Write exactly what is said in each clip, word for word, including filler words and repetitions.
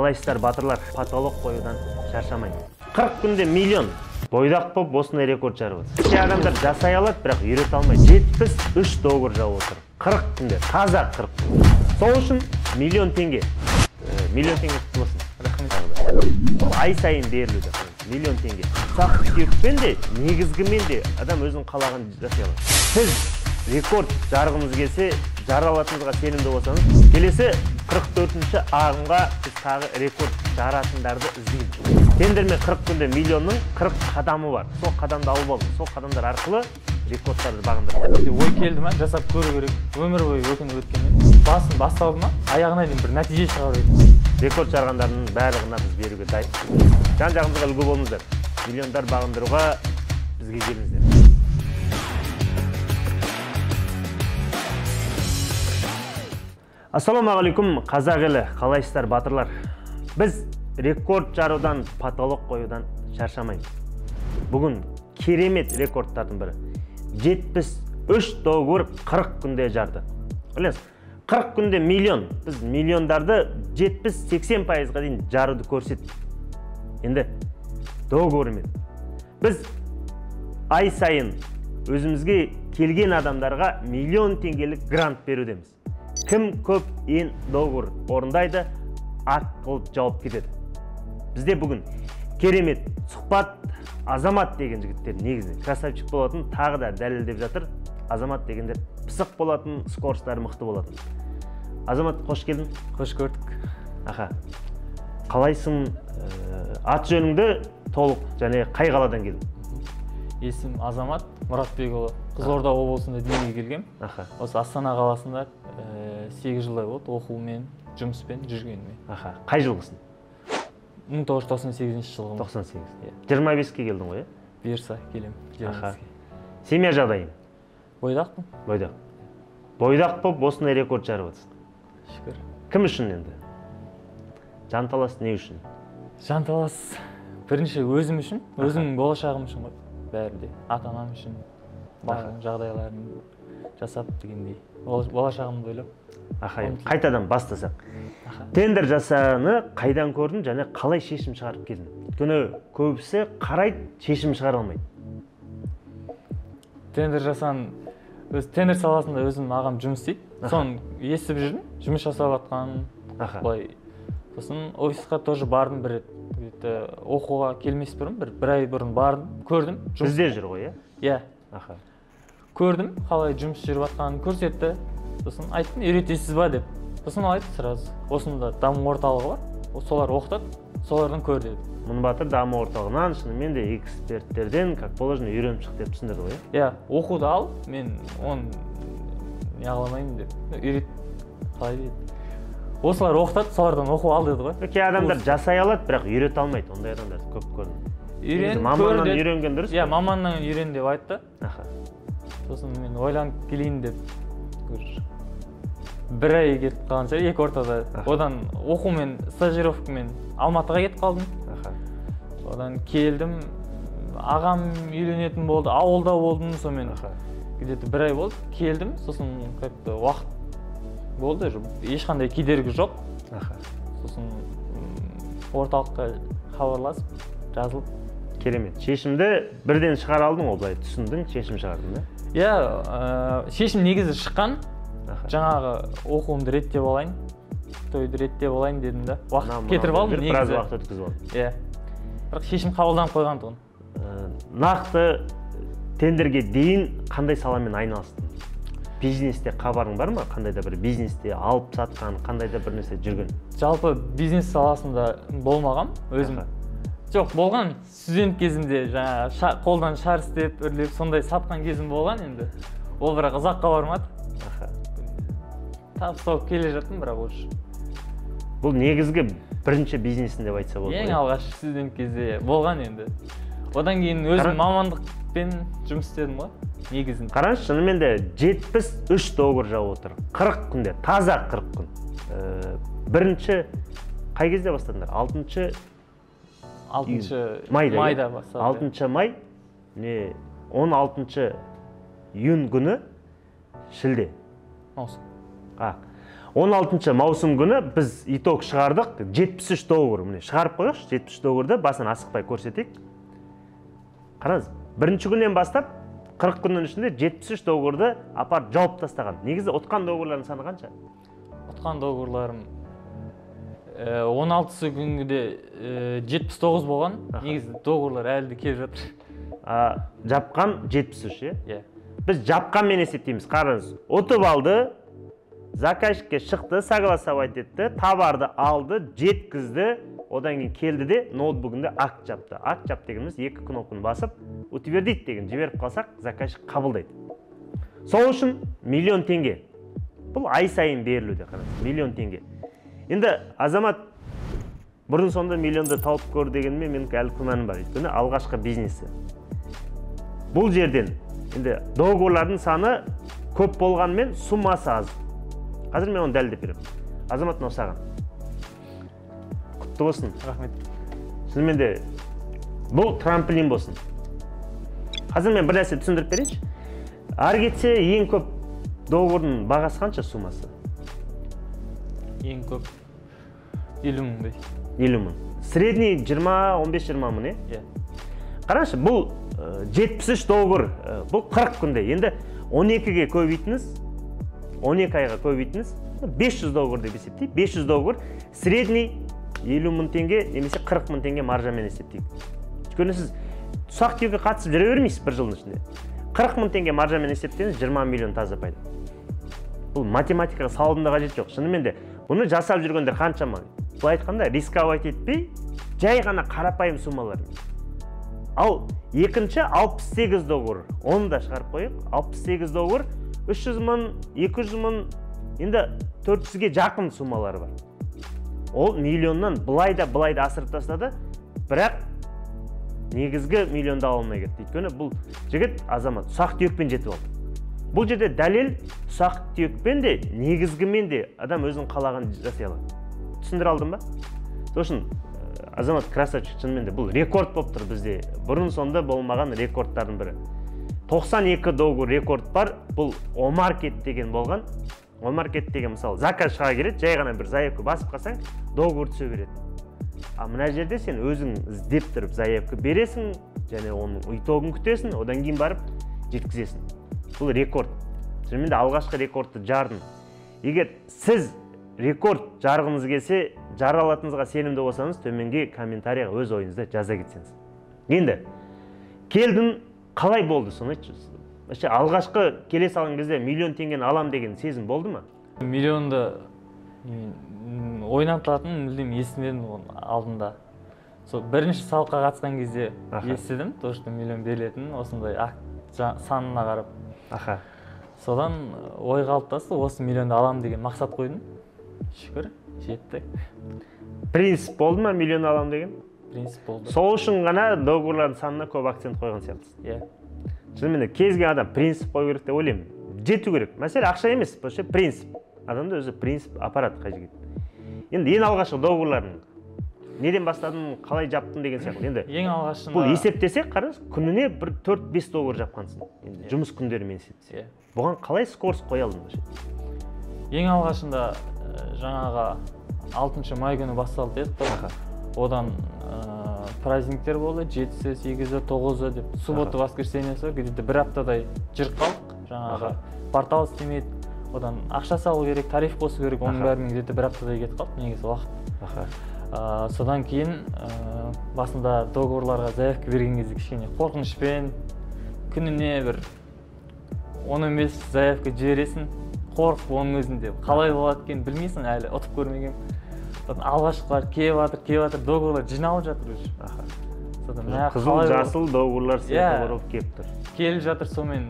Қалайсыздар батырлар, потолок қоюдан шаршамайды. қырық күнде миллион бойдақ болып осындай рекорд жарып отыр. Кей адамдар жасай алады, бірақ үйрете алмайды. жетпіс үш доғыр жауып отыр. қырық күнде, таза қырық күн. Сол үшін миллион теңге. Миллион теңге тұтылсын. Ай сайын берілуде. Миллион теңге. Сақ түйекпен де, негізгімен де адам өзінің қалаған жасай алады. Сіз рекорд жарғымыз келсе, жара алатыныңызға сенімді болсаңыз, келесі қырық төртінші ағымға біз тағы рекорд жаратындарды іздейміз. Тендермен қырық күнде миллионның қырық қадамы бар. Сол қадамды алып алдым. Сол қадамдар арқылы рекордтарды бағындырды. Ой келді ма, жасап көру керек. Өмір бойы өкініп өткенмен. Басын басталды ма, аяғына дейін бір нәтиже шығару еді. Рекорд жарғандардың барлығына біз беруге дайын. Жан-жағымызға үлгі болыңыздар. Миллиондар бағындыруға бізге келіңіздер. Ассалаумағалейкум, қазақ елі, қалайсыздар батырлар. Біз рекорд жарудан, потолок қоюдан шаршамаймыз. Бүгін керемет рекордтардың бірі. жетпіс үш доғыр қырық күнде жарды. Білесіз, қырық күнде миллион. Біз миллиондарды жетпіс сексен пайызға дейін жаруды көрсеттік. Енді доғырмен. Біз ай сайын өзімізге келген адамдарға миллион теңгелік грант берудеміз. Кім көп ең доғыр орындайды, ат қылып жауап кетеді. Бізде бүгін керемет сұхбат Азамат деген жігіттер негізінен красавчик болатын, тағы да дәлелдеп жатыр. Азамат дегендер пысық болатын, скоростары мықты болатын. Азамат, қош келдің. Қош көрдік. Аха. Қалайсың? Ат жөніңді толық және қай қаладан келдің? Есім Азамат Мұратбекұлы. Қызылорда облысында дүниеге келгем. Аха. Осы Астана қаласында сегіз жылдай болды оқумен, жұмыспен жүргеніме. Аха. Қай жылғысың? мың тоғыз жүз тоқсан сегізінші жылғы. тоқсан сегіз. жиырма беске келдің ғой, е? Берса келем. Аха. Семья жағдайың? Бойдақпын. Бойдақ. Бойдақ болып осындай рекорд жарып отырсың. Шүкір. Кім үшін енді? Жанталас не үшін? Жанталас бірінші өзім үшін, өзімнің болашағым үшін ғой. Бәрі де ата-анам үшін, барлық жағдайларын жасап дегендей. Болашағымды ойлап. Аха, қайтадан бастасақ. Тендер жасағаны қайдан көрдің және қалай шешім шығарып келдің? Өйткені көбісі қарайды, шешім шығара алмайды. Тендер жасаған, өз тендер саласында өзім ағам жұмыс істейді. Соны естіп жүрдім, жұмыс жасап жатқан. Былай. Сосын офисқа тоже бардым бір рет. Оқуға келмес бұрын, бір бір ай бұрын бардым, көрдім. Бізде жүр ғой, е? Иә. Аха. Көрдім, қалай жұмыс жүріп жатқанын көрсетті. Сосын айттым, үйретесіз ба деп. Сосын айтты сразу. Осында даму орталығы бар. Солар оқытады, солардан көр деді. Мұнбатыр даму орталығынан шынымен де эксперттерден как положено үйреніп шық деп түсіндірді ғой. Иә, оқуды ал, мен оны не қыламаймын деп. Үйрет қалай дейді. Осылар оқытады, солардан оқу ал деді ғой. Кей адамдар жасай алады, бірақ үйрете алмайды. Ондай адамдарды көп көрдім. Үйрен, маманнан үйренген дұрыс. Иә, маманнан үйрен деп айтты. Аха. Сосын мен ойланып келейін деп бір ай кетіп қалған шығар, екі ортада. Одан оқумен, стажировкамен Алматыға кетіп қалдым. Одан келдім, ағам үйленетін болды, ауылда болдым, сонымен где-то бір ай болды. Келдім, сосын как-то уақыт болды, ешқандай кедергі жоқ. Сосын орталыққа хабарласып, жазылып. Керемет. Шешімді бірден шығара алдың, олай түсіндің, шешім шығардың, да? Иә, шешім негізі шыққан. Жаңағы оқуымды реттеп алайын, тойды реттеп алайын дедім да. Уақыт кетіріп алдым негізі. Біраз уақыт өткізіп алдым. Иә. Бірақ шешім қабылданып қойған тұғын. Нақты тендерге дейін қандай саламен айналыстың? Бизнесте хабарың бар ма? Қандай да бір бизнесте алып сатқан, қандай да бір нәрсе жүрген? Жалпы бизнес саласында болмағам өзім. Жоқ, болған студент кезімде жаңа қолдан шар істеп, үрлеп, сондай сатқан кезім болған енді. Ол бірақ ұзаққа бармады. Табыстау келе жаттым, бірақ уже. Бұл негізгі бірінші бизнесін деп айтса болды. Ең алғаш студент кезде болған енді. Одан кейін өзім мамандықпен жұмыс істедім ғой, негізін. Қараңыз, шынымен де жетпіс үш доғыр жауып отыр. қырық күнде, таза қырық күн. Бірінші қай кезде бастадыңдар? алтыншы майда бастадым. алтыншы май, не он алтыншы июнь күні шілде. Маусым. он алтыншы маусым күні біз итог шығардық, жетпіс үш договор. Міне шығарып қойғаш, жетпіс үш договорды басын асықпай көрсетейік. Қараңыз, бірінші күннен бастап қырық күннің ішінде жетпіс үш договорды апарып жауып тастаған. Негізі ұтқан договорлардың саны қанша? Ұтқан договорларым он алтысы күнгіде жетпіс тоғыз болған. Негізі договорлар әлі де келіп жатыр. Жапқан жетпіс үш, е? Біз жапқанмен есептейміз. Қараңыз, ұтып алды, заказчикке шықты, согласовать етті, товарды алды, жеткізді, одан кейін келді де ноутбугінде акт жапты. Акт жап дегеніміз екі кнопканы басып, утвердить деген жіберіп қалсақ, заказчик қабылдайды. Сол үшін миллион теңге. Бұл ай сайын берілуде, қараңыз, миллион теңге. Енді азамат бұрын сонда миллионды тауып көр дегенмен менің әлі күмәнім бар. Өйткені алғашқы бизнесі. Бұл жерден енді договорлардың саны көп болғанмен суммасы аз. Қазір мен оны дәлелдеп беремін. Азамат осаған. Құтты болсын. Рахмет. Шынымен де бұл трамплин болсын. Қазір мен бір нәрсе түсіндіріп берейінші. Ары кетсе ең көп договордың бағасы қанша суммасы? Ең көп елу мың. елу мың. Средний жиырма он бес жиырма мың, е? Қарашы, бұл жетпіс үш договор, бұл қырық күнде. Енді он екіге көбейтіңіз, он екі айға көбейтіңіз, бес жүз договор деп есептейік. бес жүз договор, средний елу мың теңге, немесе қырық мың теңге маржамен есептейік. Өйткені сіз ұсақ түйекке қатысып жүре бермейсіз бір жылдың ішінде. қырық мың теңге маржамен есептеңіз, жиырма миллион таза пайда. Бұл математикаға салудың да қажет жоқ. Шынымен де бұны жасап жүргендер қаншама. Бұл айтқанда рисковать етпей, жай ғана қарапайым суммалар. Ал екінші алпыс сегіз договор, оны да шығарып қойып, алпыс сегіз договор, үш жүз мың, екі жүз мың, енді төрт жүзге жақын суммалары бар. Ол миллионнан былай да былай да асырып тастады, бірақ негізгі миллионда алынмай кетті. Өйткені бұл жігіт азамат ұсақ түйекпен жетіп алды. Бұл жерде дәлел ұсақ түйекпен де, негізгімен де адам өзінің қалаған жасай алады. Түсіндіре алдым ба? Сосын азамат красавчик, шынымен де бұл рекорд болып тұр бізде. Бұрын сонда болмаған рекордтардың бірі. тоқсан екі договор рекорд бар. Бұл Омаркет деген болған. Омаркет деген мысалы заказ шыға келеді, жай ғана бір заявка басып қалсаң, договор түсе береді. А мына жерде сен өзің іздеп тұрып заявка бересің, және оның итогын күтесің, одан кейін барып жеткізесің. Бұл рекорд. Шынымен де алғашқы рекордты жардың. Егер сіз рекорд жарғыңыз келсе, жара алатыныңызға сенімді болсаңыз, төменге комментарияға өз ойыңызды жаза кетсеңіз. Енді келдің, қалай болды соны айтшы? Алғашқы келе салған кезде миллион теңгені алам деген сезім болды ма? Миллионды ойнатылатын мүлдем естімедім алдында. Сол бірінші салыққа қатысқан кезде естідім, то что миллион берілетін, осындай санына қарап. Аха. Содан ой қалыптасты, осы миллионды алам деген мақсат қойдым. Шүкір, жетті. Принцип болды ма миллион алам деген? Принцип болды. Сол үшін ғана договорлардың санына көп акцент қойған сияқтысыз. Иә. Шынымен кез келген адам принцип қою керек деп ойлаймын. Жету керек. Мәселе ақша емес, бұл принцип. Адамда өзі принцип аппарат қай жерге. Енді ең алғашқы договорлардың неден бастадың, қалай жаптың деген сияқты. Енді ең алғашында бұл есептесек, қараңыз, күніне бір төрт бес договор жапқансың. Енді жұмыс күндерімен есептесек. Бұған қалай скорс қоя алдың? Ең алғашында жаңағы алтыншы май күні басталды еді. Одан праздниктер болды, жетісі, сегізі, тоғызы деп. Суббота, воскресеньесі, где-то бір аптадай жүріп қалдық. Жаңағы портал істемейді. Одан ақша салу керек, тариф қосу керек, оның бәрімен где-то бір аптадай кетіп қалды, негізі уақыт. Содан кейін басында договорларға заявка берген кезде кішкене қорқынышпен, күніне бір он он бес заявка жібересің, қорқып оның өзінде қалай болады екен білмейсің, әлі ұтып көрмеген. Алғашқылар келіп жатыр, келіп жатыр, договорлар жиналып жатыр уже. Қызыл, жасыл договорлар сияқты болып келіп тұр. Келіп жатыр, сонымен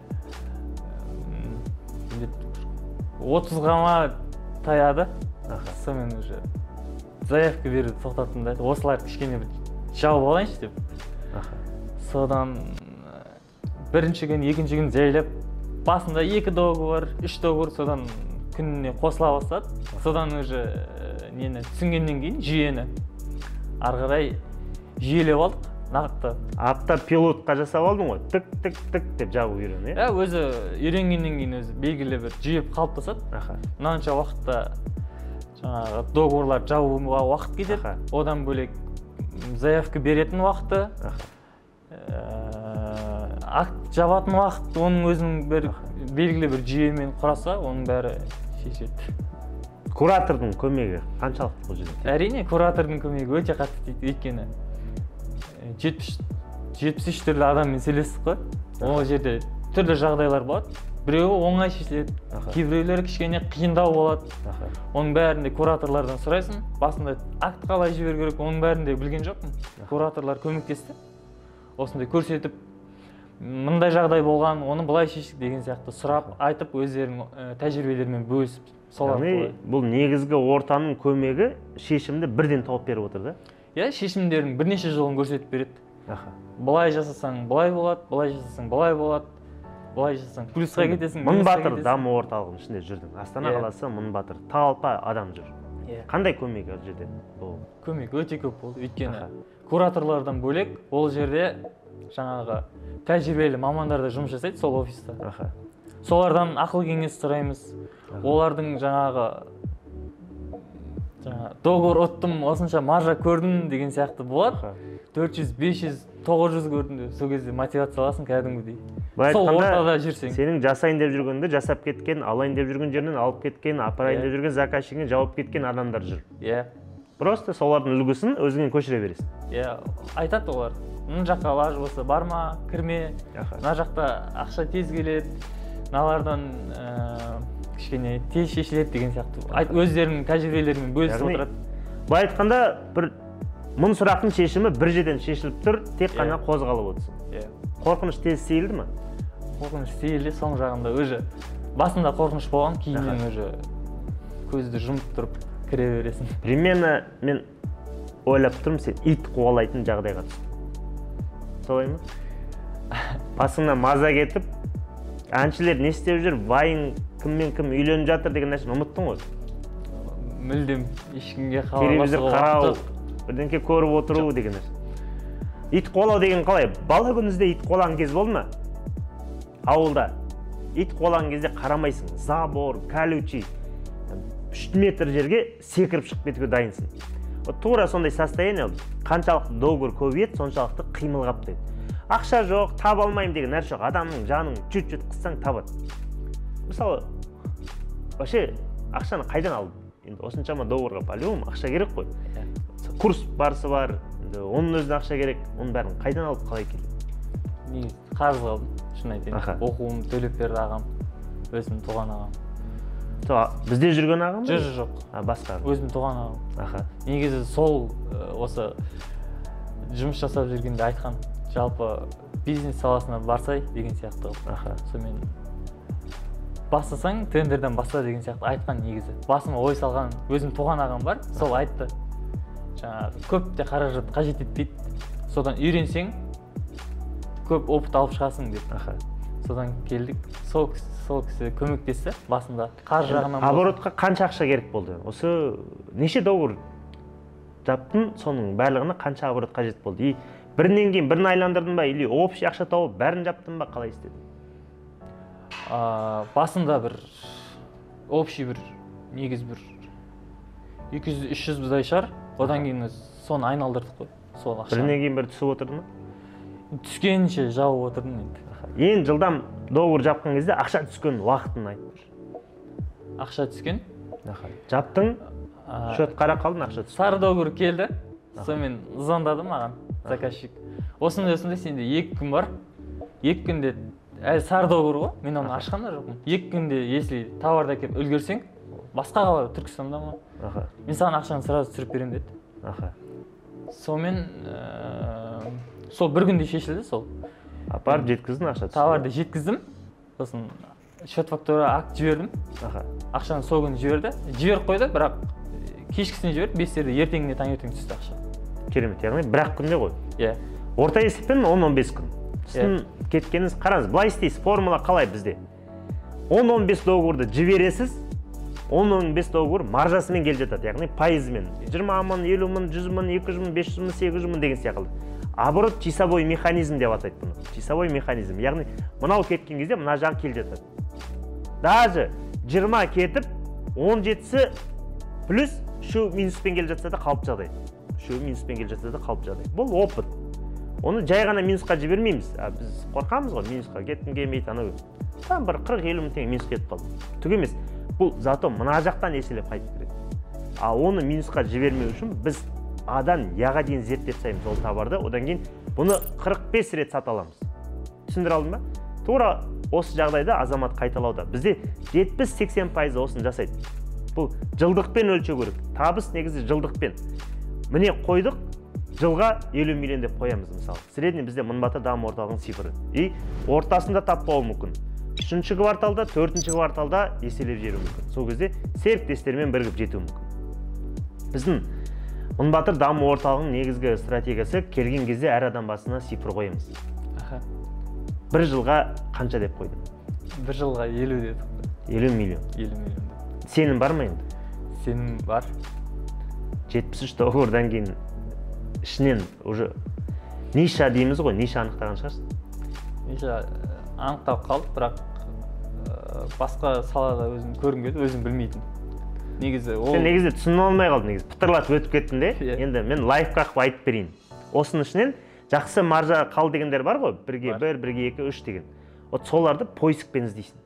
отызға ма таяды. Сонымен уже заявка беруді тоқтаттым да, осылар кішкене бір жауып алайыншы деп. Содан бірінші күн, екінші күн жайлап, басында екі договор, үш договор, содан күніне қосыла бастады. Содан уже нені түсінгеннен кейін жүйені ары қарай жүйелеп алдық. нақты. Автопилотқа жасап алдың ғой, тік тік тік деп жабу үйрен, иә? Өзі үйренгеннен кейін өзі белгілі бір жүйе қалыптасады. Мынанша уақытта жаңағы договорлар жабуға уақыт кетеді. Одан бөлек заявка беретін уақыты, акт жабатын уақыт, оның өзінің бір белгілі бір жүйемен құраса, оның бәрі шешеді. Куратордың көмегі қаншалықты бұл жерде? Әрине, куратордың көмегі өте қатты тиді, өйткені жетпіс үш түрлі адаммен сөйлестік қой. Ол жерде түрлі жағдайлар болады. Біреуі оңай шешіледі, кейбіреулері кішкене қиындау болады. Оның бәрінде кураторлардан сұрайсың. Басында акт қалай жіберу керек, оның бәрінде білген жоқпын. Кураторлар көмектесті. Осындай көрсетіп, мындай жағдай болған, оны былай шештік деген сияқты сұрап, айтып, өздерінің тәжірибелерімен бөлісіп, солар қылай. Бұл негізгі ортаның көмегі шешімді бірден тауып беріп отыр да? Иә, шешімдердің бірнеше жолын көрсетіп береді. Былай жасасаң, былай болады, былай жасасаң, былай болады. Былай жасасаң, плюсқа кетесің. Мыңбатыр даму орталығының ішінде жүрдің. Астана қаласы Мыңбатыр. Талпа адам жүр. Қандай көмек ол жерде? Көмек өте көп болды. Өйткені кураторлардан бөлек ол жерде жаңағы тәжірибелі мамандар да жұмыс жасайды сол офиста. Солардан ақыл кеңес сұраймыз. Олардың жаңағы договор оттым, осынша маржа көрдім деген сияқты болады. төрт жүз, бес жүз, тоғыз жүз көрдім деп, сол кезде мотивация аласың кәдімгідей. Сол ортада жүрсең. Сенің жасайын деп жүргенді жасап кеткен, алайын деп жүрген жерінен алып кеткен, апарайын деп жүрген заказчигіне жауап кеткен адамдар жүр. Иә. Просто солардың үлгісін өзіңнен көшіре бересің. Иә, айтады олар. Мына жаққа лаж болса барма, кірме. Мына жақта ақша тез келеді. Мыналардан кішкене тез шешіледі деген сияқты. Өздерінің тәжірибелерімен бөлісіп отырады. Былай айтқанда бір мың сұрақтың шешімі бір жерден шешіліп тұр, тек қана қозғалып отырсың. Қорқыныш тез сейілді ме? Қорқыныш сейілді, соң жағында өзі басында қорқыныш болған, кейіннен өзі көзді жұмып тұрып кіре бересің. Примерно мен ойлап тұрмын, сен ит қуалайтын жағдайға түстің. Солай ма? Басыңнан маза кетіп, әншілер не істеп жүр, вайын кіммен кім үйленіп жатыр деген нәрсені ұмыттың ғой. Мүлдем ешкімге телевизор қарау, бірдеңке көріп отыру деген нәрсе. Ит қуалау деген қалай? Бала күніңізде ит қуалаған кез болды ма? Ауылда ит қуалаған кезде қарамайсың. Забор, колючий, үш метр жерге секіріп шығып кетуге дайынсың. Тура сондай состояние, қаншалықты договор көбейеді, соншалықты қимыл қаптайды. Ақша жоқ, таба алмаймын деген нәрсе жоқ. Адамның жанын чүт-чүт қыссаң табады. Мысалы, вообще ақшаны қайдан алдың? Енді осыншама договорға по-любому ақша керек қой. Курс барысы бар, оның өзіне ақша керек, оның бәрін қайдан алып қалай келді? Мен қарыз қалдым, шын айтайын. Оқуым төлеп берді ағам, өзім туған ағам. Бізде жүрген ағам ба? Жоқ, жоқ. Басқа ағам. Өзім туған ағам. Негізі сол осы жұмыс жасап жүргенде айтқан, жалпы бизнес саласына барсай деген сияқты. Сонымен бастасаң, тендерден баста деген сияқты айтқан негізі. Басыма ой салған өзім туған ағам бар, сол айтты. Жаңағы көп те қаражат қажет етпейді. Содан үйренсең, көп опыт алып шығасың деп. Содан келдік. Сол кісі көмектесті басында. Қаржы жағынан. Оборотқа қанша ақша керек болды? Осы неше договор жаптың, соның барлығына қанша оборот қажет болды? И бірінен кейін бірін айландырдың ба, или общий ақша тауып бәрін жаптың ба, қалай істедің? Басында бір общий бір негіз бір екі жүз үш жүз бұздай шығар. Одан кейін соны айналдырдық қой, сол ақша. Бірінен кейін бір түсіп отырды ма? Түскенше жауып отырдым енді. Ең жылдам договор жапқан кезде ақша түскен уақытын айтып. Ақша түскен? Жаптың, шөт қара қалдың, ақша түскен. Сары договор келді, сонымен звондады маған заказчик. Осындай осындай сенде екі күн бар. Екі күнде әлі сары договор ғой, мен оны ашқан да жоқпын. Екі күнде если товарды әкеліп үлгерсең, басқа қала Түркістанда ма? Мен саған ақшаны сразу түсіріп беремін деді. Сонымен сол бір күнде шешілді сол. Апарып жеткіздің ақша түсті? Товарды жеткіздім. Сосын счет фактура акт жібердім. Ақшаны сол күні жіберді. Жіберіп қойды, бірақ кешкісіне жіберді, бестерде ертеңіне таңертең түсті ақша. Керемет, яғни бір-ақ күнде ғой. Иә. Орта есеппен он он бес күн. Сіздің кеткеніңіз, қараңыз, былай істейсіз, формула қалай бізде? он он бес договорды жібересіз, он он бес договор маржасымен келіп жатады, яғни пайызымен. жиырма мың, елу мың, жүз мың, екі жүз мың, бес жүз мың, сегіз жүз мың деген сияқты. оборот часовой механизм деп атайды бұны. Часовой механизм. Яғни мынау кеткен кезде мына жағы келе жатады. Даже жиырма кетіп, он жетісі плюс үшеу минуспен келе жатса да қалыпты жағдай. Үшеу минуспен келе жатса да қалыпты жағдай. Бұл опыт. Оны жай ғана минусқа жібермейміз. Біз қорқамыз ғой минусқа кеттім келмейді анау. Там бір қырық елу мың теңге минус кетіп қалды. Түк емес. Бұл зато мына жақтан еселеп қайтып келеді. А оны минусқа жібермеу үшін біз адан яға дейін зерттеп саймыз ол товарды. Одан кейін бұны қырық бес рет сата аламыз. Түсіндіре алдым ба? Тура осы жағдайда азамат қайталауда. Бізде жетпіс сексен пайыз осыны жасайды. Бұл жылдықпен өлшеу керек. Табыс негізі жылдықпен. Міне қойдық, жылға елу миллион деп қоямыз мысалы. Средний бізде Мынбатыр даму орталығының цифры. И ортасында таппауы мүмкін. Үшінші кварталда, төртінші кварталда еселеп жіберу мүмкін. Сол кезде серіктестермен бірігіп жету мүмкін. Біздің Мынбатыр даму орталығының негізгі стратегиясы келген кезде әр адам басына цифр қоямыз. Бір жылға қанша деп қойдым? Бір жылға елу дедік. елу миллион. елу миллион. Сенім бар ма енді? Сенім бар. жетпіс үш договордан кейін ішінен уже ниша дейміз ғой, ниша анықтаған шығарсың. Ниша анықтап қалды, бірақ басқа салада өзім көрінген, өзім білмейтін. Негізі ол... Сен негізі түсіне алмай қалды, негізі пытырлатып өтіп кеттің де, енді мен лайфхак айтып берейін. Осының ішінен жақсы маржа қал дегендер бар ғой, бірге бір, бірге екі, үш деген. Вот соларды поискпен іздейсің.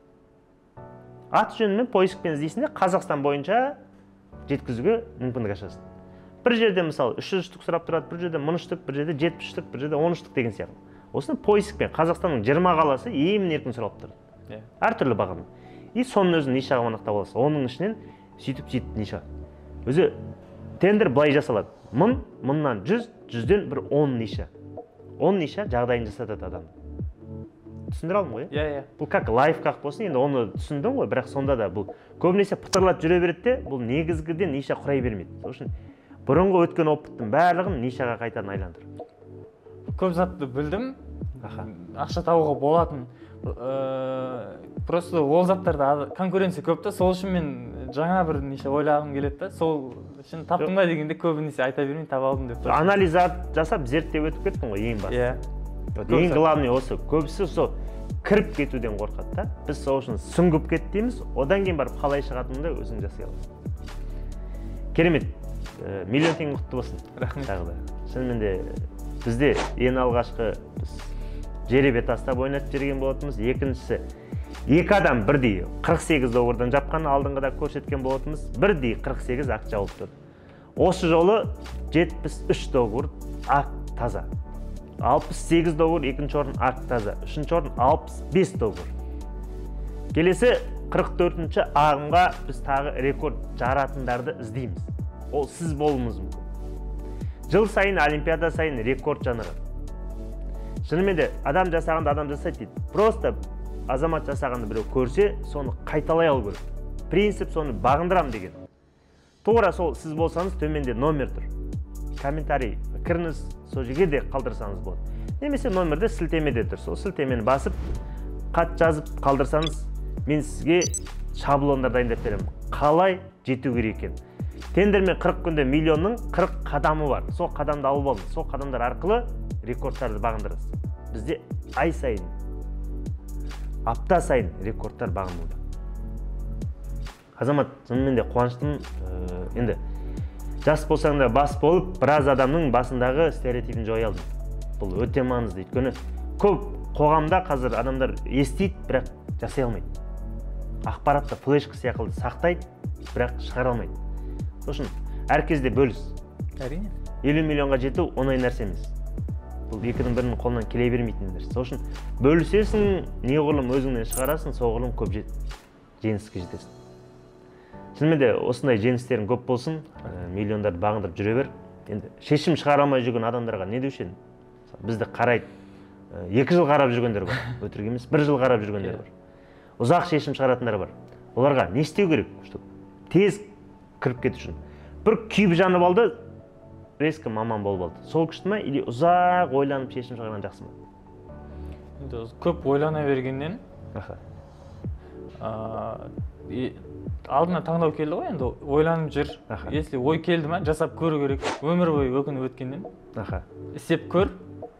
Ат жөнімен поискпен іздейсің де Қазақстан бойынша жеткізуге мүмкіндік ашасың. Бір жерде мысалы үш жүз штук сұрап тұрады, бір жерде мың штук, бір жерде жетпіс штук, бір жерде он штук деген сияқты. Осыны поискпен Қазақстанның жиырма қаласы емін еркін сұрап тұрады. Әртүрлі бағамен. И соның өзін нишаға анықтап аласың. Оның ішінен сөйтіп сөйтіп ниша. Өзі тендер былай жасалады. мың, мыңнан жүз, жүзден бір он ниша. он ниша жағдайын жасатады адам. Түсіндіре алдым ғой? Иә, иә. Бұл как лайфхак болсын, енді оны түсіндің ғой, бірақ сонда да бұл көбінесе пытырлап жүре береді де, бұл негізгіден ниша құрай бермейді. Сол үшін бұрынғы өткен опыттың барлығын нишаға қайтадан айландыр. Көп затты білдім. Ақша табуға болатын. Просто ол заттарда конкуренция көп та, сол үшін мен жаңа бір ниша ойлағым келеді да, сол үшін таптым ба дегенде көбінесе айта бермеймін, таба алдым деп. Анализ жасап, зерттеп өтіп кеттің ғой, ең басты. Ең главный осы, көбісі сол кіріп кетуден қорқады да. Біз сол үшін сүңгіп кеттейміз, одан кейін барып қалай шығатыныңды өзің жасай аласың. Керемет. Миллион теңге құтты болсын. Рахмет. Шынымен де бізде ең алғашқы жеребе тастап ойнатып жүрген болатынбыз. Екіншісі, екі адам бірдей қырық сегіз доллардан жапқан алдыңғыда көрсеткен болатынбыз. Бірдей қырық сегіз ақша алып тұрды. Осы жолы жетпіс үш доллар ақ таза. алпыс сегіз доллар екінші орын ақ таза. Үшінші орын алпыс бес доллар. Келесі қырық төртінші ағымға біз тағы рекорд жаратындарды іздейміз. Ол сіз болуыңыз мүмкін. Жыл сайын олимпиада сайын рекорд жанры. Шынымен де адам жасағанды адам жасайды дейді. Просто азамат жасағанды біреу көрсе, соны қайталай алу керек. Принцип соны бағындырам деген. Тура сол сіз болсаңыз төменде номер тұр. Комментарий кіріңіз, сол жерге де қалдырсаңыз болады. Немесе номерде сілтемеде тұр. Сол сілтемені басып, хат жазып қалдырсаңыз, мен сізге шаблондар дайындап беремін. Қалай жету керек екен. Тендермен қырық күнде миллионның қырық қадамы бар. Сол қадамды алып алыңыз. Сол қадамдар арқылы рекордтарды бағындырасыз. Бізде ай сайын, апта сайын рекордтар бағындыруда. Азамат, шынымен де қуаныштымын. Енді жас болсаң да бас болып, біраз адамның басындағы стереотипін жоя алдым. Бұл өте маңызды. Өйткені көп қоғамда қазір адамдар естиді, бірақ жасай алмайды. Ақпаратты флешка сияқты сақтайды, бірақ шығара алмайды. Сол үшін әр кезде бөліс. Әрине. елу миллионға жету оңай нәрсе емес. Бұл екінің бірінің қолынан келе бермейтін нәрсе. Сол үшін бөлісесің, неғұрлым өзіңнен шығарасың, соғұрлым көп жеңіске жетесің. Шынымен де осындай жеңістерің көп болсын, миллиондарды бағындырып жүре бер. Енді шешім шығара алмай жүрген адамдарға не деуші едім? Бізді қарайды. Екі жыл қарап жүргендер бар. Өтірік емес, бір жыл қарап жүргендер бар. Ұзақ шешім шығаратындар бар. Оларға не істеу керек? Тез кіріп кету үшін. Бір күйіп жанып алды, резко маман болып алды. Сол күшті ма, или ұзақ ойланып шешім шығарған жақсы ма? Енді көп ойлана бергеннен алдына таңдау келді ғой, енді ойланып жүр. Если ой келді ма, жасап көру керек. Өмір бойы өкініп өткеннен істеп көр,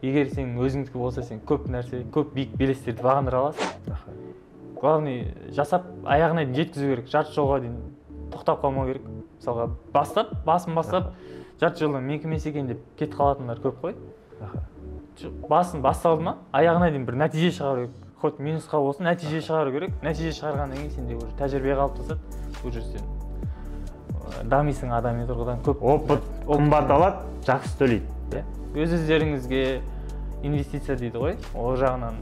егер сен өзіңдікі болса, сен көп нәрсе, көп биік белестерді бағындыра аласың. Главный жасап аяғына дейін жеткізу керек, жарты жолға дейін тоқтап қалмау керек. Мысалға бастап, басын бастап, жарты жолдан менікі емес екен деп кетіп қалатындар көп қой. Басын басталды ма, аяғына дейін бір нәтиже шығару керек. Хоть минусқа болсын, нәтиже шығару керек. Нәтиже шығарғаннан кейін сенде уже тәжірибе қалыптасады. Уже сен дамисың адами тұрғыдан көп опыт қымбат алады, жақсы төлейді. Өз өздеріңізге инвестиция дейді ғой. Ол жағынан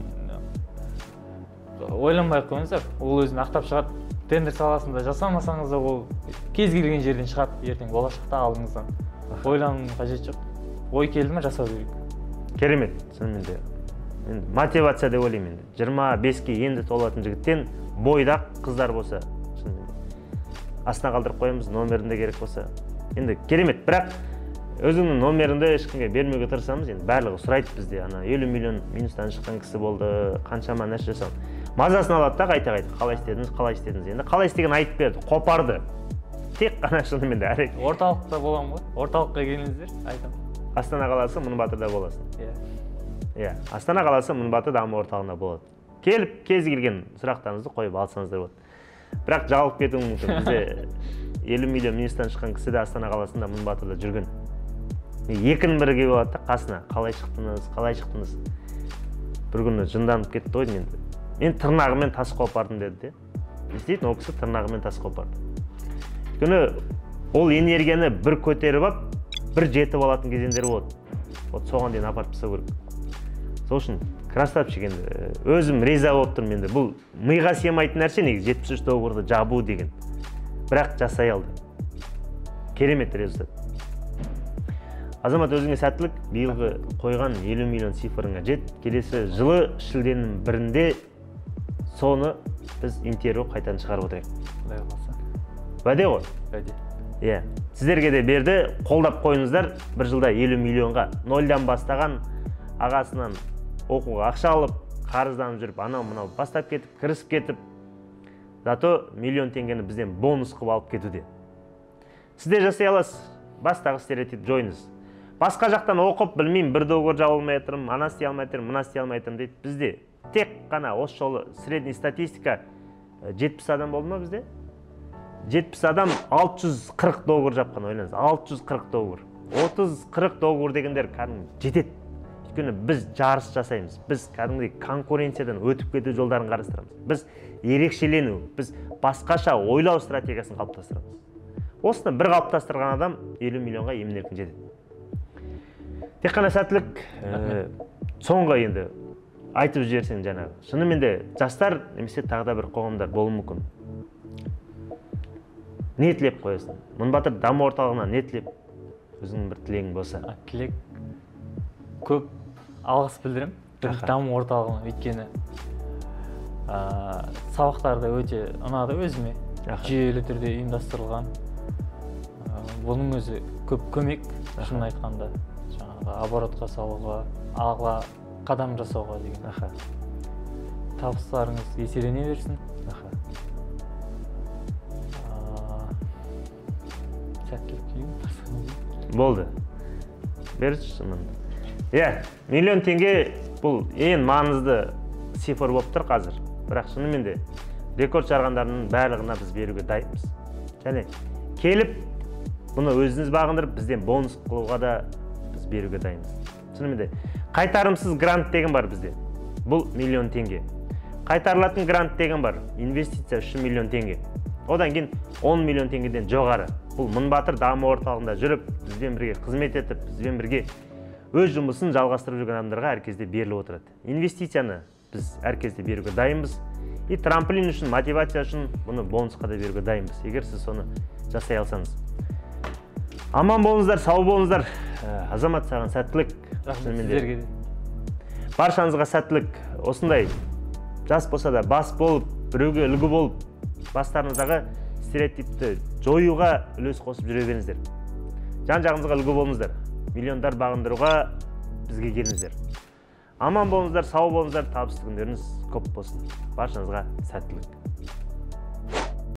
ойланбай қойыңыздар. Ол өзін ақтап шығады. Тендер саласында жасамасаңыз да ол кез келген жерден шығады, ертең болашақта алдыңыздан. Ойланудың қажеті жоқ. Ой келді ме жасау керек. Керемет, шынымен де. Мотивация деп ойлаймын енді. жиырма беске енді толатын жігіттен бойдақ қыздар болса, шынымен де. Астына қалдырып қоямыз, номерінде керек болса. Енді керемет, бірақ өзіңнің номерінде ешкімге бермеуге тырысамыз, енді барлығы сұрайды бізде. Ана елу миллион минустан шыққан кісі болды, қаншама нәрсе жасау. Мазасын алады да қайта-қайта, қалай істедіңіз, қалай істедіңіз. Енді қалай істеген айтып берді, қопарды. Тек қана шынымен де әрек. Орталықта боламын ғой. Орталыққа келіңіздер, айтамын. Астана қаласы Мыңбатырда боласың. Иә. Иә, Астана қаласы Мыңбатыр даму орталығында болады. Келіп, кез келген сұрақтарыңызды қойып алсаңыздар болады. Бірақ жалып кетуі мүмкін. Бізде елу миллион минустан шыққан кісі де Астана қаласында Мыңбатырда жүрген. Екінің бірге болады да қасына. Қалай шықтыңыз, қалай шықтыңыз. Бір күні жынданып кетті ғой енді. Мен тырнағымен тас қопардым деді де. Естейтін, ол кісі тырнағымен тас қопарды. Өйткені ол энергияны бір көтеріп алып, бір жетіп алатын кезеңдер болады. Вот соған дейін апарып тастау керек. Сол үшін красавчик енді. Өзім риза болып тұрмын енді. Бұл миға сыймайтын нәрсе негізі жетпіс үш долларды жабу деген. Бірақ жасай алды. Керемет результат. Азамат, өзіңе сәттілік. Биылғы қойған елу миллион цифрыңа жет. Келесі жылы шілденің бірінде соны біз интервью қайтадан шығарып отырайық. Құдай қаласа. Уәде ғой? Уәде. Иә. Сіздерге де берді, қолдап қойыңыздар. Бір жылда елу миллионға нольдан бастаған, ағасынан оқуға ақша алып, қарызданып жүріп, анау мынау бастап кетіп, кірісіп кетіп, зато миллион теңгені бізден бонус қылып алып кетуде. Сізде жасай аласыз. Бастағы стереотип жойыңыз. Басқа жақтан оқып, білмеймін, бір доғыр жауа алмай отырмын, ана істей алмай отырмын, мына істей алмай отырмын дейді. Бізде тек қана осы жолы средний статистика жетпіс адам болды ма бізде? жетпіс адам алты жүз қырық доғыр жапқан, ойлаңыз. алты жүз қырық доғыр. отыз қырық доғыр дегендер кәдімгі жетеді. Өйткені біз жарыс жасаймыз. Біз кәдімгідей конкуренциядан өтіп кету жолдарын қарастырамыз. Біз ерекшелену, біз басқаша ойлау стратегиясын қалыптастырамыз. Осыны бір қалыптастырған адам елу миллионға емін-еркін жетеді. Тек қана сәттілік. Соңғы енді айтып жіберсең жаңағы. Шынымен де жастар немесе тағы да бір қоғамдар болуы мүмкін. Не тілеп қоясың? Мыңбатыр даму орталығына не тілеп? Өзіңнің бір тілегің болса. Тілек көп алғыс білдірем. Даму орталығына, өйткені сабақтарды өте ұнады өзіме. Жүйелі түрде ұйымдастырылған. Бұның өзі көп көмек, шын айтқанда. Жаңағы оборотқа салуға, алға қадам жасауға деген. Табыстарыңыз еселене берсін. Сәттілік деймін. Болды. Берші шынын. Иә, миллион теңге бұл ең маңызды цифр болып тұр қазір. Бірақ шынымен де рекорд жарғандардың барлығына біз беруге дайынбыз. Және келіп, бұны өзіңіз бағындырып, бізден бонус қылуға да біз беруге дайынбыз. Шынымен де қайтарымсыз грант деген бар бізде. Бұл миллион теңге. Қайтарылатын грант деген бар. Инвестиция үш миллион теңге. Одан кейін он миллион теңгеден жоғары. Бұл Мыңбатыр даму орталығында жүріп, бізбен бірге қызмет етіп, бізбен бірге өз жұмысын жалғастырып жүрген адамдарға әркезде беріліп отырады. Инвестицияны біз әркезде беруге дайынбыз. И трамплин үшін, мотивация үшін бұны бонусқа да беруге дайынбыз. Егер сіз соны жасай алсаңыз. Аман болыңыздар, сау болыңыздар. Азамат, саған сәттілік. Сіздерге де. Баршаңызға сәттілік. Осындай жас болса да бас болып, біреуге үлгі болып, бастарыңыздағы стереотипті жоюға үлес қосып жүре беріңіздер. Жан-жағыңызға үлгі болыңыздар. Миллиондар бағындыруға бізге келіңіздер. Аман болыңыздар, сау болыңыздар, табысты күндеріңіз көп болсын. Баршаңызға сәттілік.